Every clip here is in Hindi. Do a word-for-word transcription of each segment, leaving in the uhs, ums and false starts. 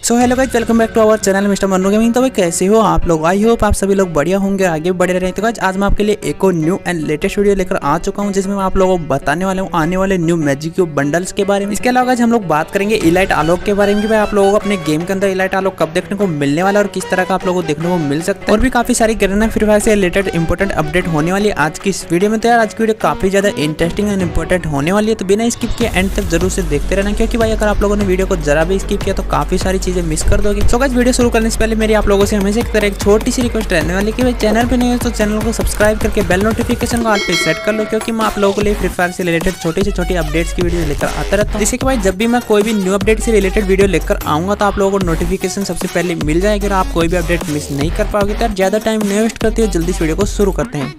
So hello guys, welcome back to our channel mister Mannu gaming. तो भाई कैसे हो आप लोग? आई होप आप सभी लोग बढ़िया होंगे, आगे बढ़े रहे। तो गाइस आज मैं आपके लिए एक और न्यू एंड लेटेस्ट वीडियो लेकर आ चुका हूं, जिसमें मैं आप लोगों को बताने वाला हूं आने वाले न्यू मैजिक क्यूब बंडल्स के बारे में। इसके अलावा गाइस हम लोग बात करेंगे इलाइट आलोक के बारे में कि भाई आप लोगों को अपने गेम के अंदर इलाइट आलोक कब देखने को मिलने वाला है और किस तरह का आप लोगों को देखने को मिल सकता है। और भी काफी सारी करना फ्री फायर से रिलेटेड इंपॉर्टेंट अपडेट होने वाली है आज की इस वीडियो में। तो यार आज की वीडियो काफी ज्यादा इंटरेस्टिंग एंड इंपॉर्टेंट होने वाली है, तो बिना स्किप के एंड तक जरूर से देखते रहना, क्योंकि भाई अगर आप लोगों ने वीडियो को जरा भी स्किप किया तो काफी सारी चीजें मिस कर दोगे। सो गाइस वीडियो शुरू करने से पहले मेरी आप लोगों से हमेशा की तरह एक छोटी सी रिक्वेस्ट रहने वाली कि भाई चैनल पे नहीं हो तो चैनल को सब्सक्राइब करके बेल नोटिफिकेशन को ऑल पे सेट कर लो, क्योंकि मैं आप लोगों के लिए फ्री फायर से रिलेटेड छोटी से छोटी अपडेट्स की वीडियो लेकर आता रहता हूँ, जिससे कि भाई जब भी मैं कोई भी न्यू अपडेट से रिलेटेड वीडियो लेकर आऊंगा तो आप लोगों को नोटिफिकेशन सबसे पहले मिल जाएगी और आप कोई भी अपडेट मिस नहीं कर पाओगे। तो यार ज्यादा टाइम नहीं वेस्ट करते हुए जल्दी इस वीडियो को शुरू करते हैं।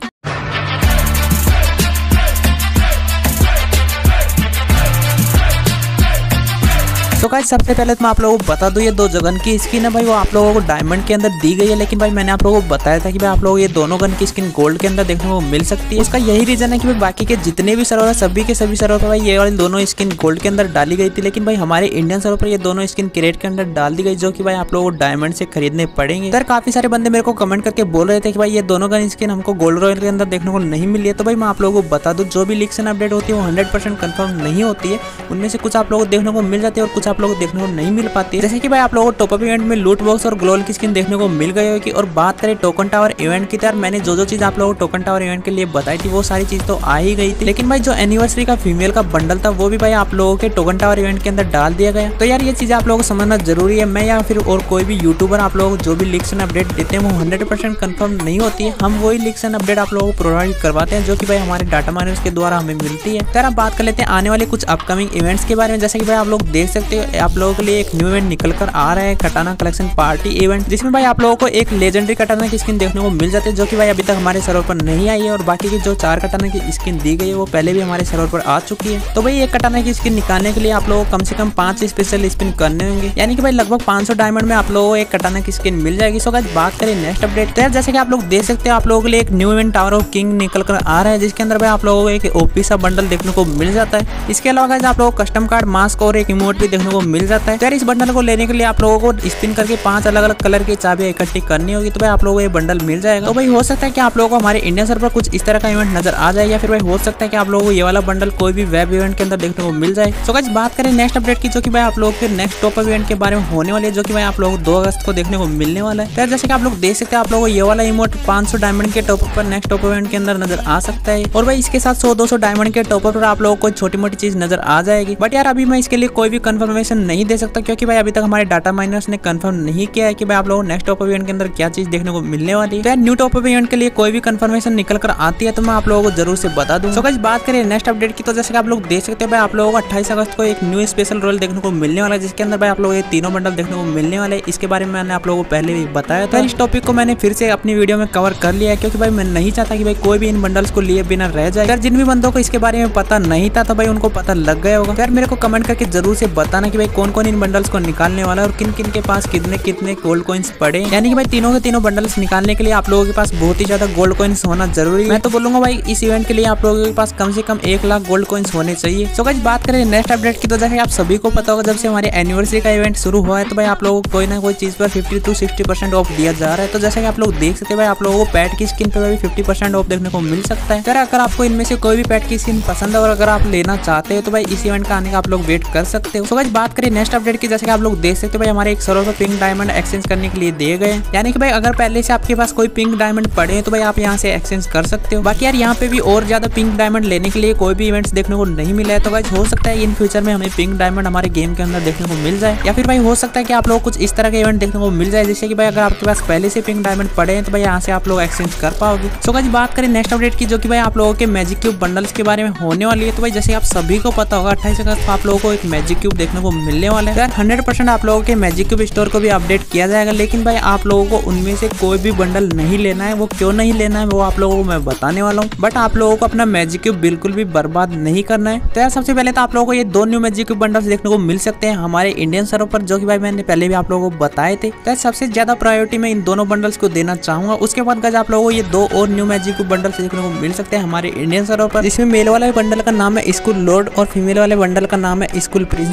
तो गाइस सबसे पहले तो मैं आप लोगों को बता दूं, ये दो जो गन की स्किन है भाई वो आप लोगों को डायमंड के अंदर दी गई है, लेकिन भाई मैंने आप लोगों को बताया था कि भाई आप लोगों को ये दोनों गन की स्किन गोल्ड के अंदर देखने को मिल सकती है। इसका यही रीजन है कि भाई बाकी के जितने भी सर्वर है सभी के सभी सर्वर पर भाई ये वाली दोनों स्किन गोल्ड के अंदर डाली गई थी, लेकिन भाई हमारे इंडियन सर्वर पर ये दोनों स्किन क्रेट के अंदर डाल दी गई, जो कि भाई आप लोगों को डायमंड से खरीदने पड़ेंगे। सर काफी सारे बंदे मेरे को कमेंट करके बोल रहे थे कि भाई ये दोनों गन स्किन हमको गोल्ड रॉयल के अंदर देखने को नहीं मिली है। तो भाई मैं आप लोगों को बता दूं, जो भी लीक्स एंड अपडेट होती है वो हंड्रेड परसेंट कन्फर्म नहीं होती है, उनमें से कुछ आप लोगों को देखने को मिल जाती है और कुछ आप लोगों को देखने को नहीं मिल पाती है। जैसे कि भाई आप लोगों को टॉप अप इवेंट में लूट बॉक्स और ग्लोल की स्किन देखने को मिल गई होगी। और बात करें टोकन टावर इवेंट की, तो यार मैंने जो जो चीज आप लोगों को टोकन टावर इवेंट के लिए बताई थी वो सारी चीज तो आ ही गई थी, लेकिन भाई जो एनिवर्सरी का फीमेल का बंडल था वो भी भाई आप लोगों के टोकन टावर इवेंट के अंदर डाल दिया गया। तो यार ये चीज आप लोगों को समझना जरूरी है। मैं या फिर और कोई भी यूट्यूबर आप लोगों को जो भी लीक्स एंड अपडेट देते हैं वो हंड्रेड परसेंट कन्फर्म नहीं होती है। हम वही लीक्स एंड अपडेट आप लोगों को प्रोवाइड करवाते हैं जो कि भाई हमारे डाटा माइनर्स के द्वारा हमें मिलती है। यार आप बात कर लेते हैं आने वाले कुछ अपकमिंग इवेंट्स के बारे में। जैसे कि भाई आप लोग देख सकते हो आप लोगों के लिए एक न्यू इवेंट निकल कर आ रहा है, कटाना कलेक्शन पार्टी इवेंट, जिसमें भाई आप लोगों को एक लेजेंडरी कटाना की स्किन देखने को मिल जाती है, जो कि भाई अभी तक हमारे सर्वर पर नहीं आई है। और बाकी की जो चार कटाना की स्किन दी गई है वो पहले भी हमारे सर्वर पर आ चुकी है। तो भाई एक कटाना की स्किन निकालने के लिए आप लोगों को कम से कम पांच स्पेशल स्पिन करने होंगे, यानी कि भाई लगभग पाँच सौ डायमंड में आप लोगों को एक कटाना की स्किन मिल जाएगी। सो गाइस बात करें नेक्स्ट अपडेट, तो यार जैसे कि आप लोग देख सकते हो आप लोगों के लिए एक new event tower of king निकल कर आ रहा है, जिसके अंदर भाई आप लोगों को एक ओपी सा बंडल देखने को मिल जाता है। इसके अलावा गाइस आप लोगों को कस्टम कार्ड, मास्क और एक इमोट भी देखने को मिल जाता है। तो यार इस बंडल को लेने के लिए आप लोगों को स्पिन करके पांच अलग अलग कलर की चाबियां इकट्ठी करनी होगी, तो भाई आप लोगों को ये बंडल मिल जाएगा। तो भाई हो सकता है कि आप लोगों को हमारे इंडियन सर्वर पर कुछ इस तरह का इवेंट नजर आ जाए, या फिर भाई हो सकता है कि आप लोगों को ये वाला बंडल कोई भी वेब इवेंट के अंदर देखने को मिल जाए। सो गाइस बात करें नेक्स्ट अपडेट की, जो कि भाई आप लोगों के नेक्स्ट टॉप अप इवेंट के बारे में होने वाली है, जो कि भाई आप लोगों को दो अगस्त को देखने को मिलने वाला है। तो जैसे कि आप लोग देख सकते हैं आप लोगों को ये वाला इमोट पांच सौ डायमंड के टॉप अप पर नेक्स्ट टॉप इवेंट के अंदर नजर आ सकता है, और भाई इसके साथ सौ दो सौ डायमंड के टॉप अप पर आप लोगों को छोटी मोटी चीज नजर आ जाएगी। बट यार अभी मैं इसके लिए कोई भी कंफर्मेशन नहीं दे सकता, क्योंकि भाई अभी तक हमारे डाटा माइनर्स ने कंफर्म नहीं किया है कि भाई आप लोगों को नेक्स्ट टॉप अप इवेंट के अंदर क्या चीज देखने को मिलने वाली है। तो यार न्यू टॉप अप इवेंट के लिए कोई भी कंफर्मेशन निकल कर आती है तो मैं आप लोगों को जरूर से बता दूं। सो गाइस बात करें नेक्स्ट अपडेट की, तो जैसे कि आप लोग देख सकते हैं भाई आप लोगों को अट्ठाईस अगस्त को एक न्यू स्पेशल रोल देखने को मिलने वाला है, जिसके अंदर भाई आप लोगों को तीनों बंडल देखने को मिलने वाले हैं। इसके बारे में मैंने आप लोगों को पहले भी बताया था। इस टॉपिक को मैंने फिर से अपनी वीडियो में कवर कर लिया है, क्योंकि भाई मैं नहीं चाहता कि भाई कोई भी इन बंडल्स को लिए बिना रह जाए। यार जिन भी बंदों को इसके बारे में पता नहीं था तो भाई उनको पता लग गया होगा। यार मेरे को कमेंट करके जरूर से बताना कि भाई कौन कौन इन बंडल्स को निकालने वाला है और किन किन के पास कितने कितने गोल्ड कॉइन्स पड़े, यानी कि भाई तीनों के तीनों बंडल्स निकालने के लिए आप लोगों के पास बहुत ही ज्यादा गोल्ड कॉइन्स होना जरूरी है। मैं तो बोलूंगा भाई इस इवेंट के लिए आप लोगों के पास कम से कम एक लाख गोल्ड कॉइन्स होने चाहिए। सो गाइस बात करें नेक्स्ट अपडेट की, तो जैसे आप सभी को पता होगा जब से हमारे एनिवर्सरी का इवेंट शुरू हुआ है तो भाई आप लोगों को कोई ना कोई चीज पर fifty to sixty percent off दिया जा रहा है। तो जैसे कि आप लोग देख सकते हैं भाई आप लोगों को पैट की स्किन पर भी फिफ्टी परसेंट ऑफ देखने को मिल सकता है। अगर आपको इनमें से कोई भी पैट की स्किन पसंद है और अगर आप लेना चाहते हो तो भाई इस इवेंट का आने का आप लोग वेट कर सकते हो। सो गाइस बात करें नेक्स्ट अपडेट की, जैसे कि आप लोग देख सकते हो भाई हमारे एक सर्वर पर पिंक डायमंड एक्सचेंज करने के लिए दिए गए, यानी कि भाई अगर पहले से आपके पास कोई पिंक डायमंड पड़े हैं तो भाई आप यहाँ से एक्सचेंज कर सकते हो। बाकी यार यहाँ पे भी और ज्यादा पिंक डायमंड लेने के लिए कोई भी इवेंट्स देखने को नहीं मिला है, तो भाई हो सकता है इन फ्यूचर में हमें पिंक डायमंड हमारे गेम के अंदर देखने को मिल जाए, या फिर भाई हो सकता है कि आप लोग कुछ इस तरह के इवेंट देखने को मिल जाए जिससे कि भाई अगर आपके पास पहले से पिंक डायमंड पड़े हैं तो भाई यहाँ से आप लोग एक्सचेंज कर पाओगे। सो गाइस बात करें नेक्स्ट अपडेट की, जो कि भाई आप लोगों के मैजिक क्यूब बंडल्स के बारे में होने वाली है। तो भाई जैसे आप सभी को पता होगा अट्ठाईस अगस्त को आप लोगों को एक मैजिक क्यूब देखने को मिलने वाला है। यार हंड्रेड परसेंट आप लोगों के मैजिक क्यूब स्टोर को भी अपडेट किया जाएगा, लेकिन भाई आप लोगों को उनमें से कोई भी बंडल नहीं लेना है। वो क्यों नहीं लेना है वो आप लोगों को मैं बताने वाला हूँ, बट आप लोगों को अपना मैजिक क्यूब बिल्कुल भी बर्बाद नहीं करना है। तो यार सबसे पहले तो आप लोगों को ये दो न्यू मैजिक क्यूब बंडल्स देखने को मिल सकते हैं हमारे इंडियन सर्वर पर, जो कि भाई मैंने पहले भी आप लोगों को बताए थे। तो सबसे ज्यादा प्रायोरिटी में इन दोनों बंडल्स को देना चाहूंगा। उसके बाद गाइस आप लोगों को ये दो और न्यू मैजिक क्यूब बंडल्स देखने को मिल सकते हैं हमारे इंडियन सर्वर पर, जिसमें मेल वाले बंडल का नाम है स्कूल लॉर्ड और फीमेल वाले बंडल का नाम है स्कूल प्रिंसेस। यार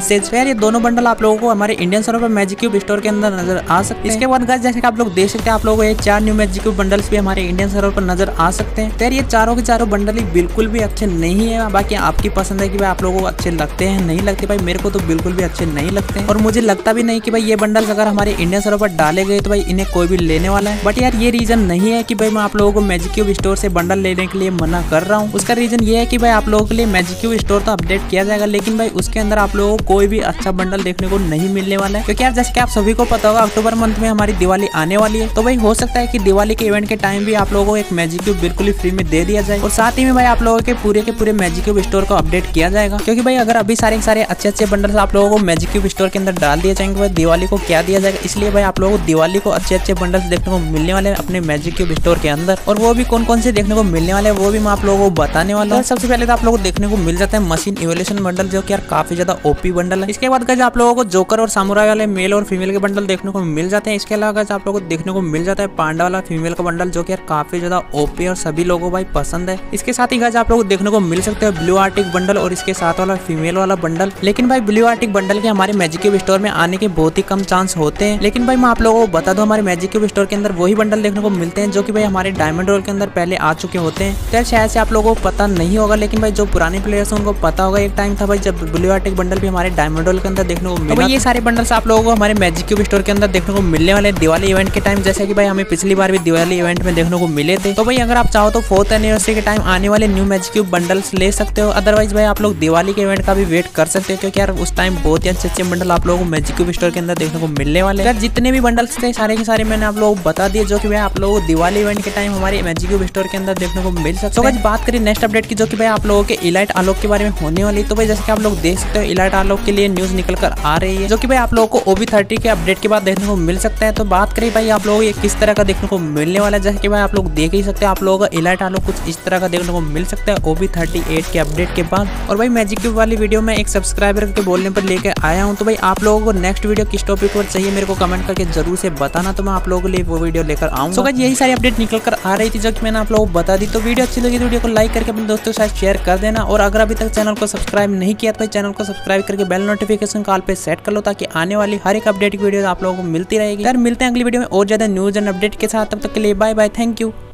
ये दोनों बंडल आप लोगों को हमारे इंडियन सर्वर पर मैजिक क्यूब स्टोर के अंदर नजर आ सकते हैं। इसके बाद गाइस जैसे कि आप लोग देख सकते हैं, आप लोगों को ये चार न्यू मैजिक क्यूब बंडल्स भी हमारे इंडियन सर्वर पर नजर आ सकते हैं। तो ये चारों के चारों बंडल ही बिल्कुल भी अच्छे नहीं है। बाकी आपकी पसंद है कि भाई आप लोगों को अच्छे लगते हैं नहीं लगते। भाई मेरे को तो बिल्कुल भी अच्छे नहीं लगते और मुझे लगता भी नहीं कि भाई ये बंडल्स अगर हमारे इंडियन सर्वर पर डाले गए तो भाई इन्हें कोई भी लेने वाला है। बट यार ये रीजन नहीं है कि भाई मैं आप लोगों को मैजिक क्यूब स्टोर से बंडल लेने के लिए मना कर रहा हूँ। उसका रीजन ये है कि भाई आप लोगों के लिए मैजिक क्यूब स्टोर तो अपडेट किया जाएगा, लेकिन भाई उसके अंदर आप लोगों को कोई भी अच्छा बंडल देखने को नहीं मिलने वाला है। क्योंकि यार जैसे कि आप सभी को पता होगा अक्टूबर मंथ में हमारी दिवाली आने वाली है। तो भाई हो सकता है कि दिवाली के इवेंट के टाइम भी आप लोगों को एक मैजिक क्यूब बिल्कुल ही फ्री में दे दिया जाए और साथ ही में भाई आप लोगों के पूरे के पूरे मैजिक क्यूब स्टोर को अपडेट किया जाएगा। क्योंकि भाई अगर अभी सारे सारे अच्छे अच्छे बंडल्स आप लोगों को मैजिक क्यूब स्टोर के अंदर डाल दिए जाएंगे, भाई दिवाली को क्या दिया जाएगा। इसलिए भाई आप लोगों को दिवाली को अच्छे अच्छे बंडल्स देखने को मिलने वाले हैं अपने मैजिक क्यूब स्टोर के अंदर, और वो भी कौन कौन से देखने को मिलने वाले हैं वो भी मैं आप लोगों को बताने वाला हूँ। सबसे पहले तो आप लोगों को देखने को मिल जाता है मशीन इवोल्यूशन बंडल, जो कि यार काफी ज्यादा ओपी बंडल है। इसके बाद गाइस आप लोगों को जोकर और सामुराई वाले मेल और फीमेल के बंडल देखने को मिल जाते हैं। इसके अलावा गाइस आप लोगों को देखने को मिल जाता है पांडा वाला फीमेल का बंडल, जो कि यार काफी ज्यादा ओपी और सभी लोगों को भाई पसंद है। इसके साथ ही गाइस आप लोगों को देखने को मिल सकते हैं ब्लू आर्टिक बंडल और इसके साथ वाला फीमेल वाला बंडल। लेकिन भाई ब्लू आर्टिक बंडल के हमारे मैजिक क्यूब स्टोर में आने के बहुत ही कम चांस होते हैं। लेकिन भाई मैं आप लोगों को बता दूं हमारे मैजिक क्यूब स्टोर के अंदर वही बंडल देखने को मिलते हैं जो कि भाई हमारे डायमंड रोल के अंदर पहले आ चुके होते हैं। तो शायद से आप लोगों को पता नहीं होगा, लेकिन भाई जो पुराने प्लेयर्स हैं उनको पता होगा। एक टाइम था भाई जब ब्लू आर्टिक बंडल भी हमारे डायमंड रोल के अंदर देखने को मिला। तो ये सारे बंडल्स आप लोगों को हमारे मैजिक क्यूब स्टोर के अंदर देखने को मिलने वाले दिवाली इवेंट के टाइम, जैसे कि भाई हमें पिछली बार भी दिवाली इवेंट में देखने को मिले थे। तो भाई अगर आप चाहो तो फोर्थ एनिवर्सरी के टाइम आने वाले न्यू मैजिक क्यूब बंडल्स ले सकते हो। अदरवाइज भाई आप लोग दिवाली के इवेंट का भी वेट कर सकते हो, क्योंकि यार उस टाइम बहुत ही अच्छे अच्छे बंडल आप लोगों को मैजिक क्यूब स्टोर के अंदर देखने को मिलने वाले हैं। जितने भी बंडल्स थे सारे के सारे मैंने आप लोगों को बता दिए, जो कि भाई आप लोगों को दिवाली इवेंट के टाइम हमारे मैजिक क्यूब स्टोर के अंदर देखने को मिल सकते हैं। तो बात करें नेक्स्ट अपडेट की, जो कि भाई आप लोगों के इलाइट आलोक के बारे में होने वाली। तो भाई जैसे कि आप लोग देख सकते हो इलाइट आलोक के लिए न्यूज निकल कर आ रही है, जो कि भाई आप लोगों को ओबी थर्टी के अपडेट के बाद देखने को मिल सकता है। तो बात करें भाई आप लोगों को ये किस तरह का देखने को मिलने वाला है, जैसे कि भाई आप लोग देख ही सकते हैं आप लोगों का इलाइट आलोक कुछ इस तरह का देखने को मिल सकता है ओबी थर्टी एट के अपडेट के बाद। और भाई मैजिक क्यूब वाली वीडियो में एक सब्सक्राइबर के बोलने पर लेकर आया हूँ। तो भाई आप लोगों को नेक्स्ट वीडियो किस टॉपिक पर चाहिए मेरे को कमेंट करके जरूर से बताना, तो मैं आप लोगों के लिए वो वीडियो लेकर आऊंगा। तो गाइस यही सारी अपडेट निकल कर आ रही थी जो कि मैंने आप लोगों को बता दी। तो वीडियो अच्छी लगी तो वीडियो को लाइक करके अपने दोस्तों के साथ शेयर कर देना, और अगर अभी तक चैनल को सब्सक्राइब नहीं किया तो भाई चैनल को सब्सक्राइब करके बेल नोटिफिकेशन कॉल पे सेट कर लो, ताकि आने वाली हर एक अपडेट की वीडियो आप लोगों को मिलती रहेगी। यार मिलते हैं अगली वीडियो में और ज्यादा न्यूज एंड अपडेट के साथ, तब तक के लिए बाय बाय, थैंक यू।